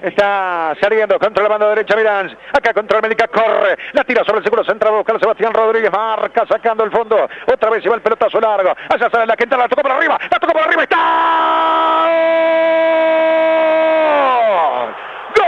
Está saliendo contra la banda derecha Mirans. Acá contra el Médica corre. La tira sobre el seguro central. Busca a Sebastián Rodríguez. Marca sacando el fondo. Otra vez lleva el pelotazo largo. Allá sale la Quintana. La tocó por arriba. La tocó por arriba. ¡Está! ¡Gol!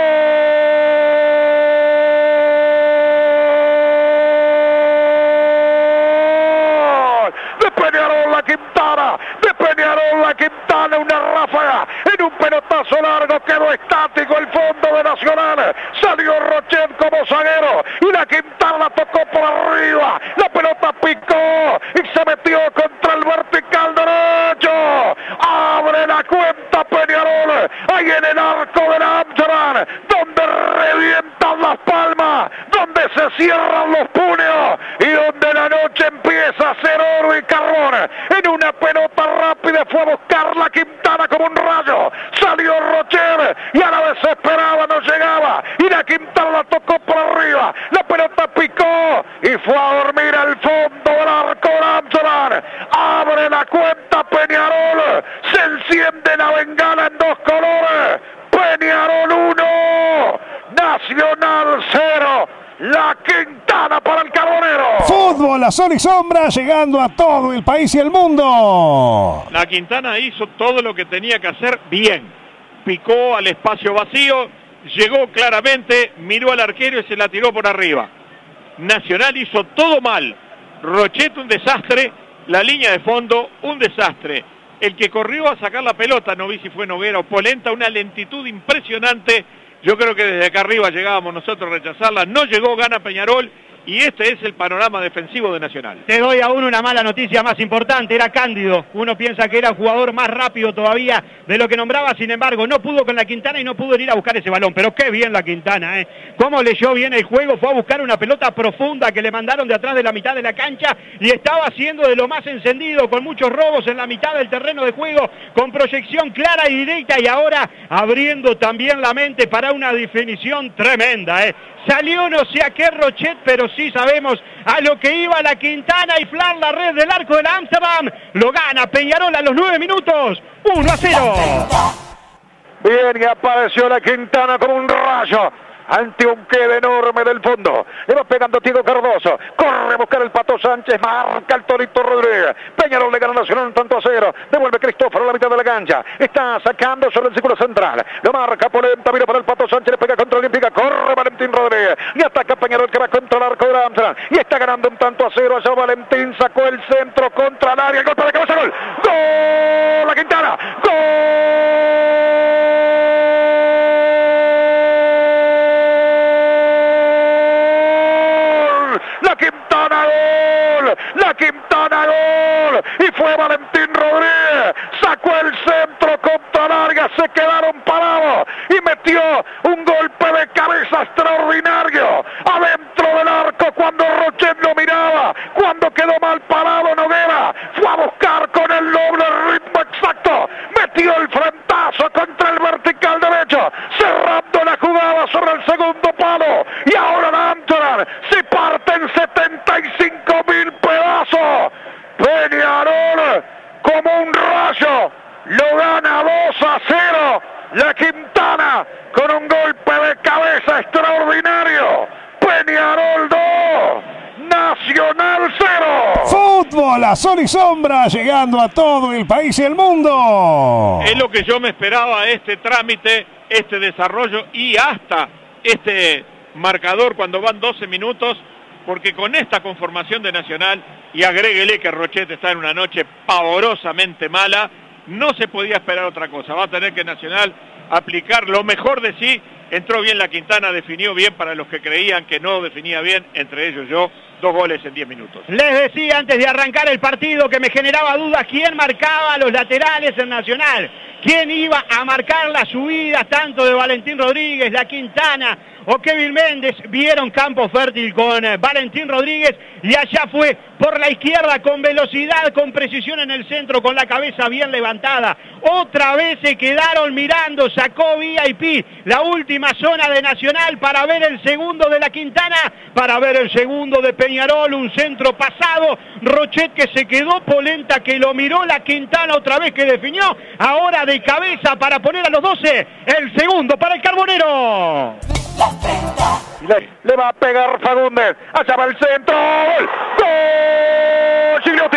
De Peñarol la Quintana. De Peñarol la Quintana. Una ráfaga. En un pelotazo largo quedó estático el fondo de Nacional. Salió Rochet como zaguero. Y la Quintana la tocó por arriba. La pelota picó. Y se metió contra el vertical derecho. Abre la cuenta Peñarol. Ahí en el arco de la Amsterdam. Donde revientan las palmas. Donde se cierran los puños. Y donde la noche empieza a ser oro y carbón. En una pelota rápida fue a buscar la Quintana como un rayo. Salió Rocher y a la desesperada no llegaba. Y la Quintana la tocó por arriba. La pelota picó y fue a dormir al fondo del arco de Amsterdam. Abre la cuenta Peñarol. Se enciende la bengala en dos colores. Peñarol 1, Nacional 0. La Quintana para el Carbonero. Fútbol a sol y sombra, llegando a todo el país y el mundo. La Quintana hizo todo lo que tenía que hacer bien. Picó al espacio vacío, llegó claramente, miró al arquero y se la tiró por arriba. Nacional hizo todo mal. Rochet un desastre, la línea de fondo un desastre. El que corrió a sacar la pelota, no vi si fue Noguera o Polenta, una lentitud impresionante. Yo creo que desde acá arriba llegábamos nosotros a rechazarla. No llegó, gana Peñarol. Y este es el panorama defensivo de Nacional. Te doy aún una mala noticia más importante, era Cándido. Uno piensa que era el jugador más rápido todavía de lo que nombraba, sin embargo, no pudo con la Quintana y no pudo ir a buscar ese balón. Pero qué bien la Quintana, ¿eh? Cómo leyó bien el juego, fue a buscar una pelota profunda que le mandaron de atrás de la mitad de la cancha y estaba haciendo de lo más encendido, con muchos robos en la mitad del terreno de juego, con proyección clara y directa y ahora abriendo también la mente para una definición tremenda, ¿eh? Salió no sé a qué Rochet, pero sí sabemos a lo que iba la Quintana y Flan la red del arco de la Amsterdam. Lo gana Peñarol a los 9 minutos, 1-0. Bien, y apareció la Quintana como un rayo. Ante un quede enorme del fondo. Le va pegando Diego Cardoso. Corre a buscar el Pato Sánchez. Marca el Torito Rodríguez. Peñarol le gana Nacional un tanto a 0. Devuelve Cristóforo a la mitad de la cancha. Está sacando sobre el círculo central. Lo marca Polenta. Mira para el Pato Sánchez. Le pega contra Olímpica. Corre Valentín Rodríguez. Y ataca Peñarol que va contra el arco de la Amsterdam. Y está ganando un tanto a 0. Allá Valentín sacó el centro contra el área. El golpe de cabeza. Gol. ¡Gol! La Quintana. ¡Gol! La Quintana gol, la Quintana gol, y fue Valentín Rodríguez, sacó el centro contra larga, se quedaron parados y metió un golpe de cabeza extraordinario adentro del arco cuando Rochet lo miraba, cuando quedó mal parado Noguera, fue a buscar con el doble ritmo exacto, metió el frentazo contra el vertical derecho, cerrando la jugada sobre el segundo palo, y ahora la Amsterdam se parte en 75.000 pedazos. Peñarol como un rayo lo gana 2-0. La Quintana con un golpe de cabeza extraordinario. Peñarol 2, Nacional 0. Fútbol a sol y sombra, llegando a todo el país y el mundo. Es lo que yo me esperaba, este trámite, este desarrollo y hasta este marcador cuando van 12 minutos, porque con esta conformación de Nacional, y agréguele que Rochet está en una noche pavorosamente mala, no se podía esperar otra cosa. Va a tener que Nacional aplicar lo mejor de sí. Entró bien la Quintana, definió bien para los que creían que no definía bien, entre ellos yo, 2 goles en 10 minutos. Les decía antes de arrancar el partido que me generaba dudas quién marcaba los laterales en Nacional, quién iba a marcar las subidas tanto de Valentín Rodríguez, la Quintana o Kevin Méndez. Vieron campo fértil con Valentín Rodríguez y allá fue por la izquierda con velocidad, con precisión en el centro, con la cabeza bien levantada. Otra vez se quedaron mirando, sacó VIP la última zona de Nacional para ver el segundo de la Quintana, para ver el segundo de Peñarol. Peñarol, un centro pasado, Rochet que se quedó, polenta que lo miró, la Quintana otra vez que definió, ahora de cabeza para poner a los 12, el segundo para el Carbonero. Le va a pegar Fagundes, allá va el centro, ¡gol! ¡Gol! Gigliotti,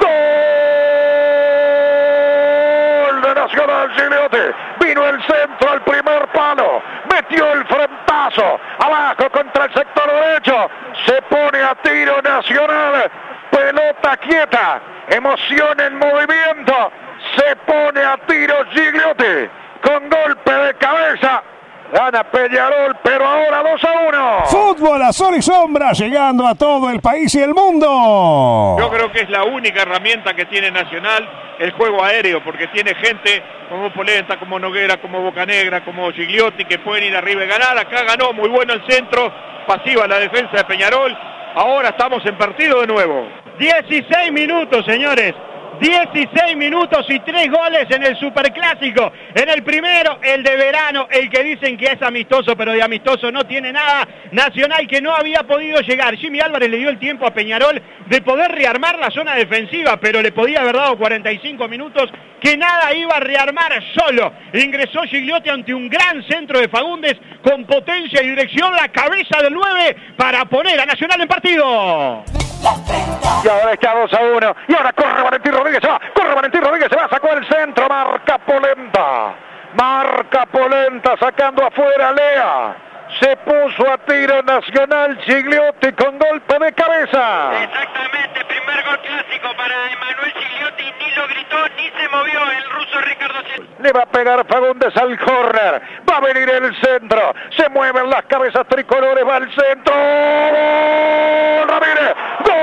¡gol de Nacional! Gigliotti, vino el centro al primer palo, metió el frentazo, abajo contra el sector derecho, se pone a tiro Nacional, pelota quieta, emoción en movimiento, se pone a tiro Gigliotti, con golpe de cabeza. Gana Peñarol, pero ahora 2-1. Fútbol a sol y sombra, llegando a todo el país y el mundo. Yo creo que es la única herramienta que tiene Nacional, el juego aéreo, porque tiene gente como Polenta, como Noguera, como Bocanegra, como Gigliotti, que pueden ir arriba y ganar. Acá ganó, muy bueno el centro, pasiva la defensa de Peñarol. Ahora estamos en partido de nuevo. 16 minutos, señores. 16 minutos y 3 goles en el Superclásico. En el primero, el de verano, el que dicen que es amistoso, pero de amistoso no tiene nada. Nacional que no había podido llegar. Jimmy Álvarez le dio el tiempo a Peñarol de poder rearmar la zona defensiva, pero le podía haber dado 45 minutos que nada iba a rearmar solo. Ingresó Gigliotti ante un gran centro de Fagundes con potencia y dirección, la cabeza del 9 para poner a Nacional en partido. Y ahora está 2-1. Y ahora corre Valentín Rodríguez, se va. Corre Valentín Rodríguez, se va. Sacó el centro. Marca Polenta. Marca Polenta sacando afuera Lea. Se puso a tiro Nacional Gigliotti con golpe de cabeza. Exactamente, primer gol clásico para Emanuel Gigliotti. Ni lo gritó ni se movió el ruso Ricardo Silva. Le va a pegar Fagundes al córner. Va a venir el centro. Se mueven las cabezas tricolores. Va al centro. ¡Gol! Ramírez. ¡Gol!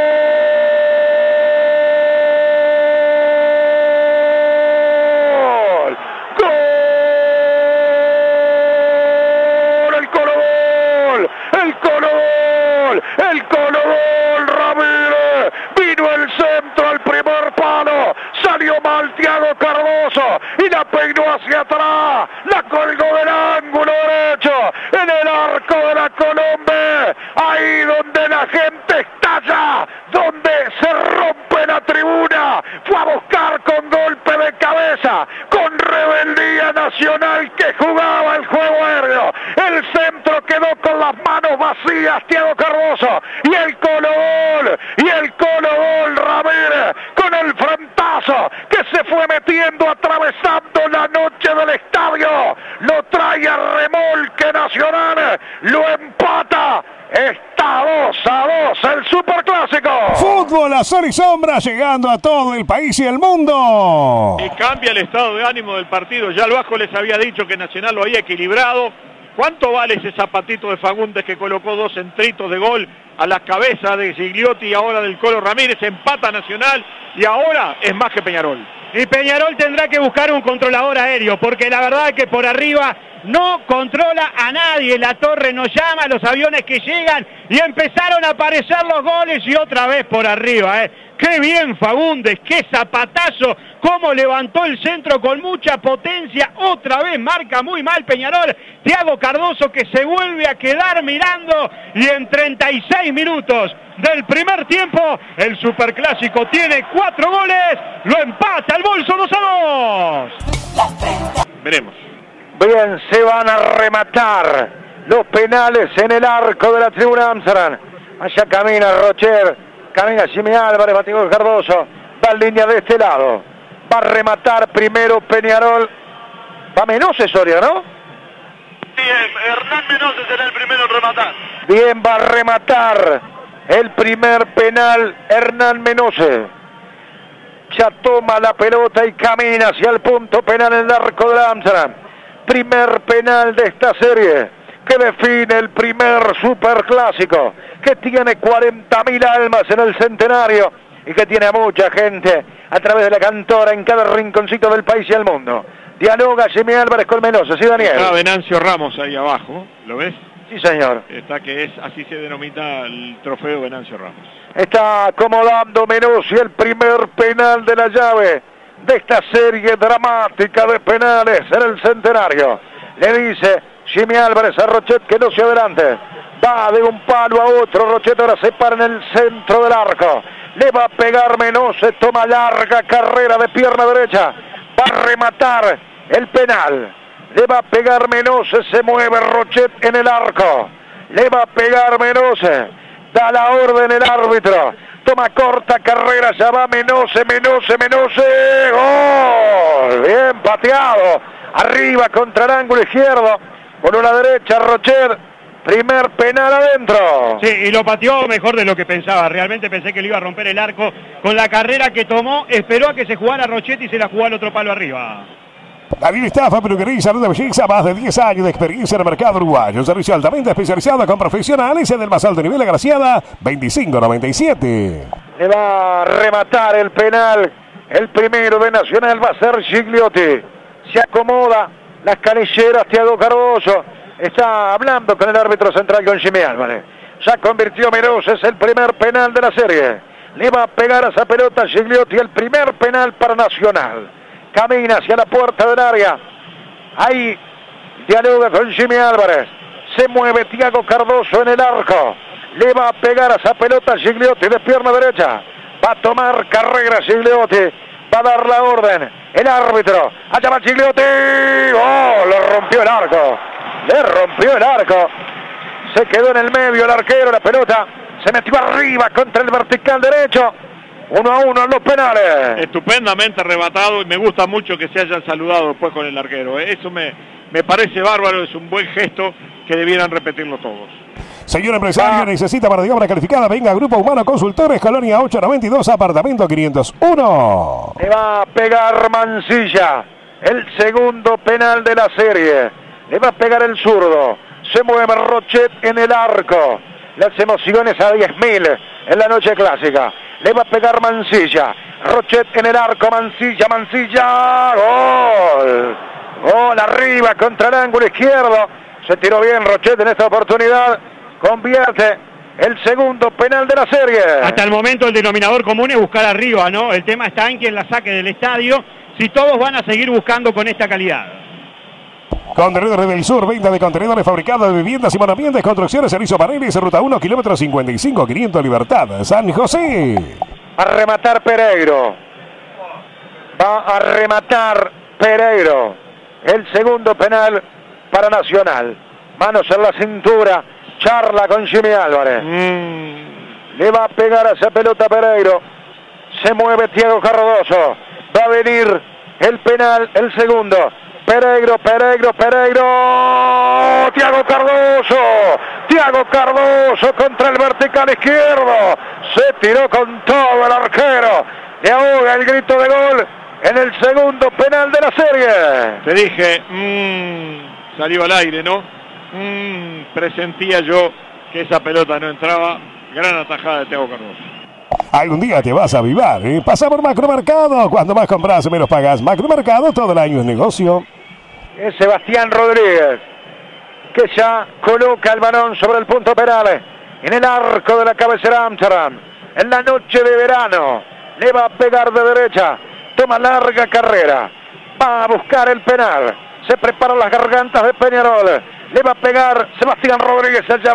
¡Gol! ¡El Colo Gol! ¡El Colo Gol! ¡El Colo Gol! Ramírez. Vino el centro al primer palo. Salió mal Thiago Cardoso y la peinó hacia atrás. La colgó del ángulo derecho en el arco de la Colombe. Ahí donde la gente estalla, donde se rompe la tribuna. Fue a buscar con golpe de cabeza, con rebeldía Nacional que jugaba el juego aéreo. El centro quedó con las manos vacías Thiago Cardoso y el Colo Gol. Y el Colo Gol Ramírez con el frentazo que se fue metiendo, atravesando la noche del estadio. Lo trae a remolque Nacional, lo empata. Está 2-2 el Superclásico. Fútbol a sol y sombra, llegando a todo el país y el mundo. Y cambia el estado de ánimo del partido. Ya el Vasco les había dicho que Nacional lo había equilibrado. ¿Cuánto vale ese zapatito de Fagundes que colocó 2 centritos de gol a la cabeza de Gigliotti y ahora del Colo Ramírez? Empata Nacional y ahora es más que Peñarol. Y Peñarol tendrá que buscar un controlador aéreo, porque la verdad es que por arriba no controla a nadie. La torre no llama, los aviones que llegan y empezaron a aparecer los goles y otra vez por arriba. Qué bien Fagundes, qué zapatazo, cómo levantó el centro con mucha potencia. Otra vez marca muy mal Peñarol. Thiago Cardoso que se vuelve a quedar mirando y en 36 minutos del primer tiempo el Superclásico tiene 4 goles, lo empata el Bolso 2-2. Veremos. Bien, se van a rematar los penales en el arco de la tribuna Amsterdam. Allá camina Rocher, camina Jimmy Álvarez, batió Cardoso, va en línea de este lado. Va a rematar primero Peñarol. Va Menose, Soria, ¿no? Sí, Hernán Menose será el primero en rematar. Bien, va a rematar el primer penal Hernán Menose. Ya toma la pelota y camina hacia el punto penal en el arco de la Amsterdam. Primer penal de esta serie que define el primer Superclásico, que tiene 40.000 almas en el centenario y que tiene a mucha gente a través de la cantora en cada rinconcito del país y el mundo. Dialoga Jimmy Álvarez con Menose, ¿sí, Daniel? Está Venancio Ramos ahí abajo, ¿lo ves? Sí, señor. Está que es, así se denomina el trofeo Venancio Ramos. Está acomodando Menose el primer penal de la llave de esta serie dramática de penales en el centenario. Le dice Jimmy Álvarez a Rochet que no se adelante. Va de un palo a otro. Rochet ahora se para en el centro del arco. Le va a pegar Menose. Toma larga carrera de pierna derecha. Va a rematar el penal. Le va a pegar Menose. Se mueve Rochet en el arco. Le va a pegar Menose. Da la orden el árbitro. Toma corta carrera. Ya va Menose. ¡Gol! Bien pateado. Arriba contra el ángulo izquierdo. Por la derecha Rochet. Primer penal adentro. Sí, y lo pateó mejor de lo que pensaba. Realmente pensé que le iba a romper el arco. Con la carrera que tomó, esperó a que se jugara Rochet y se la jugó al otro palo arriba. David Estafa, peluquería y salud de belleza, más de 10 años de experiencia en el mercado uruguayo. Un servicio altamente especializado con profesionales en el más alto nivel. Agraciada 2597. Le va a rematar el penal. El primero de Nacional va a ser Gigliotti. Se acomoda las canilleras Thiago Cardoso. Está hablando con el árbitro central, con Jimmy Álvarez. Ya convirtió Menose, es el primer penal de la serie. Le va a pegar a esa pelota Gigliotti, el primer penal para Nacional. Camina hacia la puerta del área. Ahí dialoga con Jimmy Álvarez. Se mueve Thiago Cardoso en el arco. Le va a pegar a esa pelota Gigliotti de pierna derecha. Va a tomar carrera Gigliotti. Va a dar la orden. El árbitro. Allá va Gigliotti. ¡Oh! Lo rompió el arco. Le rompió el arco. Se quedó en el medio el arquero. La pelota se metió arriba contra el vertical derecho. 1-1 en los penales. Estupendamente arrebatado y me gusta mucho que se hayan saludado después con el arquero. Eso me parece bárbaro, es un buen gesto que debieran repetirlo todos. Señor empresario, necesita mano de obra calificada. Venga, Grupo Humano Consultores, Colonia 892, apartamento 501. Le va a pegar Mancilla. El segundo penal de la serie. Le va a pegar el zurdo. Se mueve Rochet en el arco. Las emociones a 10.000 en la noche clásica. Le va a pegar Mancilla. Rochet en el arco. Mancilla. ¡Gol! Gol arriba contra el ángulo izquierdo. Se tiró bien Rochet en esta oportunidad. Convierte el segundo penal de la serie. Hasta el momento el denominador común es buscar arriba, ¿no? El tema está en quien la saque del estadio. Si todos van a seguir buscando con esta calidad. Contenedores del Sur, venta de contenedores fabricados de viviendas y monoambientes, construcciones, servicio paneles, ruta 1, kilómetro 55, 500 Libertad, San José. A rematar Pereiro. Va a rematar Pereiro. El segundo penal para Nacional. Manos en la cintura. Charla con Jimmy Álvarez. Le va a pegar a esa pelota Pereiro. Se mueve Thiago Cardoso. Va a venir el penal, el segundo. Pereiro. Thiago Cardoso contra el vertical izquierdo. Se tiró con todo el arquero. Le ahoga el grito de gol en el segundo penal de la serie. Te dije, salió al aire, ¿no? Presentía yo que esa pelota no entraba. Gran atajada de Thiago Cardoso. Algún día te vas a avivar, ¿eh? Pasa por Macromercado. Cuando más compras, menos pagas. Macromercado, todo el año es negocio. Es Sebastián Rodríguez, que ya coloca el balón sobre el punto penal. En el arco de la cabecera Amsterdam. En la noche de verano. Le va a pegar de derecha. Toma larga carrera. Va a buscar el penal. Se preparan las gargantas de Peñarol. Le va a pegar Sebastián Rodríguez. Allá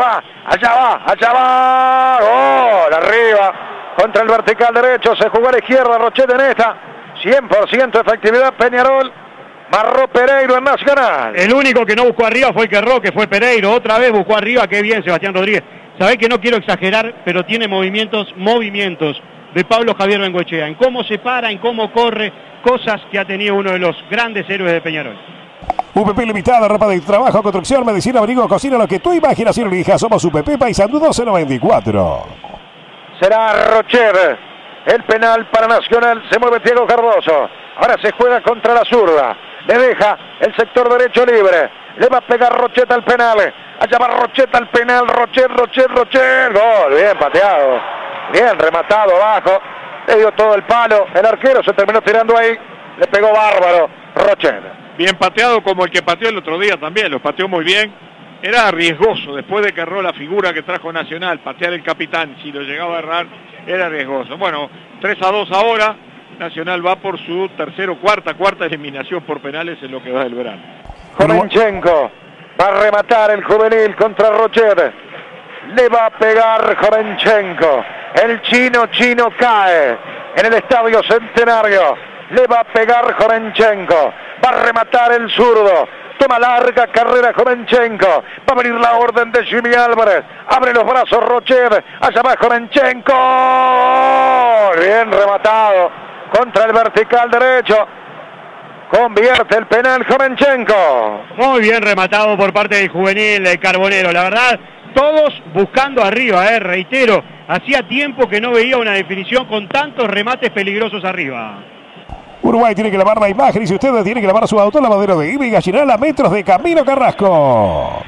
va. Gol arriba. Contra el vertical derecho. Se jugó a la izquierda. Rochet en esta. 100% efectividad Peñarol. Marró Pereiro en Nacional. El único que no buscó arriba fue el que erró, que fue Pereiro. Otra vez buscó arriba. Qué bien Sebastián Rodríguez. Sabés que no quiero exagerar, pero tiene movimientos de Pablo Javier Bengoechea. En cómo se para, en cómo corre. Cosas que ha tenido uno de los grandes héroes de Peñarol. UPP Limitada, ropa de trabajo, construcción, medicina, abrigo, cocina, lo que tu imaginación elija. Somos UPP Paysandú 1294. Será Rochet. El penal para Nacional. Se mueve Thiago Cardoso. Ahora se juega contra la zurda. Le deja el sector derecho libre. Le va a pegar Rochet al penal. Allá va Rochet al penal. Rochet. Gol. Bien pateado. Bien rematado abajo. Le dio todo el palo. El arquero se terminó tirando ahí. Le pegó bárbaro Rochet. Bien pateado como el que pateó el otro día también. Lo pateó muy bien. Era riesgoso. Después de que erró la figura que trajo Nacional. Patear el capitán. Si lo llegaba a errar, era riesgoso. Bueno, 3-2 ahora. Nacional va por su cuarta eliminación por penales en lo que va del verano. Jovenchenko va a rematar el juvenil contra Rochet. Le va a pegar Jovenchenko. El chino cae en el Estadio Centenario. Le va a pegar Jovenchenko. Va a rematar el zurdo. Toma larga carrera Jovenchenko. Va a venir la orden de Jimmy Álvarez. Abre los brazos Rochet. Allá va Jovenchenko. Bien rematado. Contra el vertical derecho. Convierte el penal Jovenchenko. Muy bien rematado por parte del juvenil de Carbonero. La verdad, todos buscando arriba, reitero. Hacía tiempo que no veía una definición con tantos remates peligrosos arriba. Uruguay tiene que lavar la imagen y si ustedes tienen que lavar su auto, lavadero de Ibi Gallinal a metros de Camino Carrasco.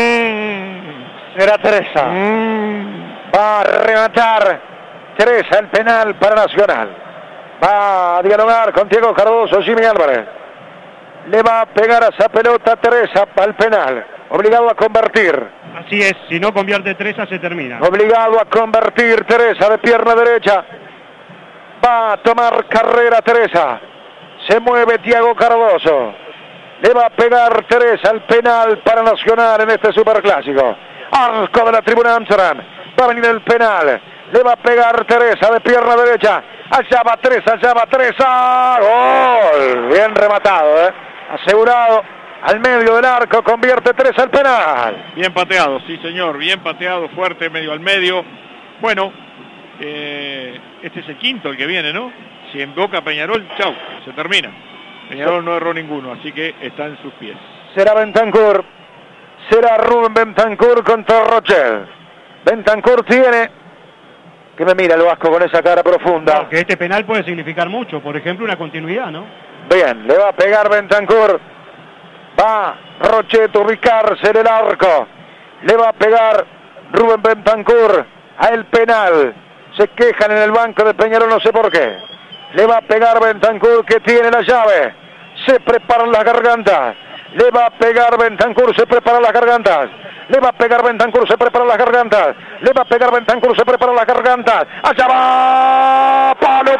Será Teresa. Va a rematar Teresa el penal para Nacional. Va a dialogar con Diego Cardoso, Jimmy Álvarez. Le va a pegar a esa pelota Teresa al penal. Obligado a convertir. Así es, si no convierte Teresa se termina. Obligado a convertir Teresa de pierna derecha. Va a tomar carrera Teresa. Se mueve Diego Cardoso. Le va a pegar Teresa al penal para Nacional en este superclásico. Arco de la tribuna Amsterdam. Va a venir el penal. Le va a pegar Teresa de pierna derecha. Allá va Teresa. Gol. Bien rematado, asegurado. Al medio del arco convierte Teresa el penal. Bien pateado, sí señor. Bien pateado, fuerte, medio al medio. Bueno, este es el quinto el que viene, ¿no? Si emboca Peñarol, chau, se termina. Peñarol no erró ninguno, así que está en sus pies. Será Bentancur. Será Rubén Bentancur contra Rochet. Bentancur tiene... que me mira el Vasco con esa cara profunda. No, que este penal puede significar mucho, por ejemplo, una continuidad, ¿no? Bien, le va a pegar Bentancur. Va Rochet a ubicarse en el arco. Le va a pegar Rubén Bentancur a el penal. Se quejan en el banco de Peñarol, no sé por qué. Le va a pegar Bentancur que tiene la llave. Se preparan las gargantas. Le va a pegar Bentancur, se preparan las gargantas. Le va a pegar Bentancur, se preparan las gargantas. Le va a pegar Bentancur, se preparan las gargantas. Allá va. Palo.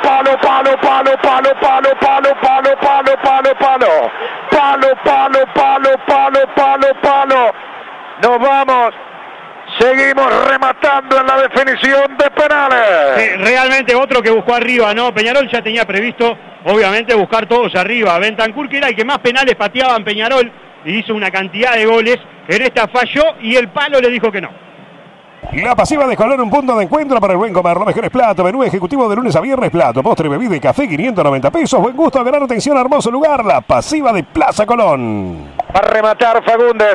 Nos vamos. Seguimos rematando en la definición de penales. Sí, realmente otro que buscó arriba, ¿no? Peñarol ya tenía previsto, obviamente, buscar todos arriba. Bentancur, que era el que más penales pateaba en Peñarol, y hizo una cantidad de goles. En esta falló y el palo le dijo que no. La pasiva de Colón, un punto de encuentro para el buen comer. Lo mejor es plato, menú ejecutivo de lunes a viernes, plato, postre, bebida y café, 590 pesos. Buen gusto, gran atención, hermoso lugar. La pasiva de Plaza Colón. Va a rematar Fagundes.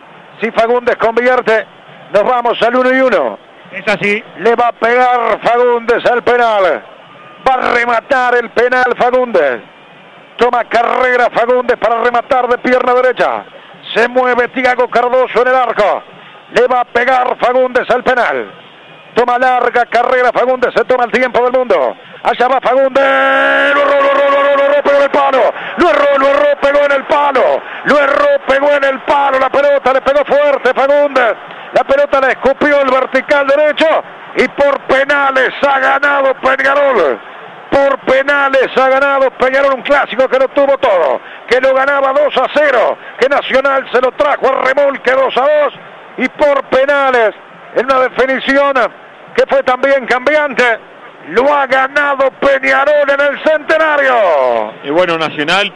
Si Fagundes convierte, nos vamos al 1-1. Es así. Le va a pegar Fagundes al penal. Va a rematar el penal Fagundes. Toma carrera Fagundes para rematar de pierna derecha. Se mueve Diego Cardoso en el arco. Le va a pegar Fagundes al penal. Toma larga carrera Fagundes. Se toma el tiempo del mundo. Allá va Fagundes. Lo erró, pegó en el palo. Lo erró, pegó en el palo. Lo erró, pegó en el palo. La pelota le pegó fuerte Fagundes. La pelota la escupió el vertical derecho. Y por penales ha ganado Peñarol. Por penales ha ganado Peñarol, un clásico que lo tuvo todo, que lo ganaba 2-0, que Nacional se lo trajo a remolque 2-2 y por penales, en una definición que fue también cambiante, lo ha ganado Peñarol en el Centenario. Y bueno, Nacional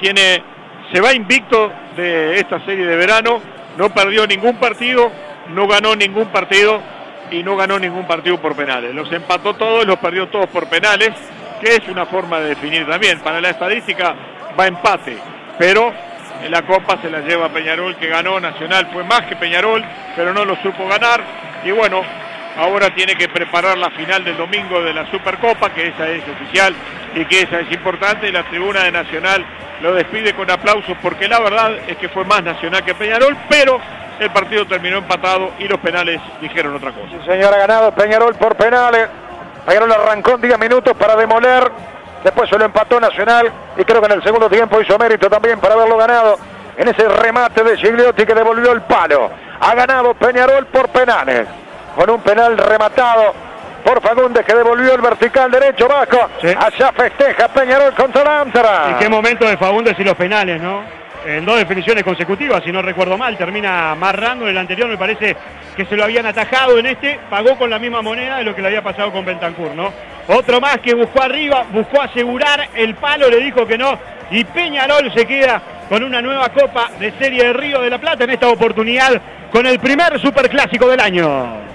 se va invicto de esta serie de verano, no perdió ningún partido, no ganó ningún partido y no ganó ningún partido por penales. Los empató todos, los perdió todos por penales, que es una forma de definir también. Para la estadística va empate, pero en la Copa se la lleva Peñarol, que ganó. Nacional fue más que Peñarol, pero no lo supo ganar. Y bueno, ahora tiene que preparar la final del domingo de la Supercopa, que esa es oficial y que esa es importante. Y la tribuna de Nacional lo despide con aplausos, porque la verdad es que fue más Nacional que Peñarol, pero el partido terminó empatado y los penales dijeron otra cosa. Sí, señor, ha ganado Peñarol por penales. Peñarol arrancó en 10 minutos para demoler, después se lo empató Nacional y creo que en el segundo tiempo hizo mérito también para haberlo ganado en ese remate de Gigliotti que devolvió el palo. Ha ganado Peñarol por penales, con un penal rematado por Fagundes que devolvió el vertical derecho Vasco. Sí. Allá festeja Peñarol contra la Amsterdam. ¿En qué momento de Fagundes y los penales, no? En 2 definiciones consecutivas, si no recuerdo mal, termina amarrando en el anterior, me parece que se lo habían atajado. En este pagó con la misma moneda de lo que le había pasado con Bentancur, ¿no? Otro más que buscó arriba, buscó asegurar el palo, le dijo que no, y Peñarol se queda con una nueva Copa de Serie de Río de la Plata, en esta oportunidad con el primer superclásico del año.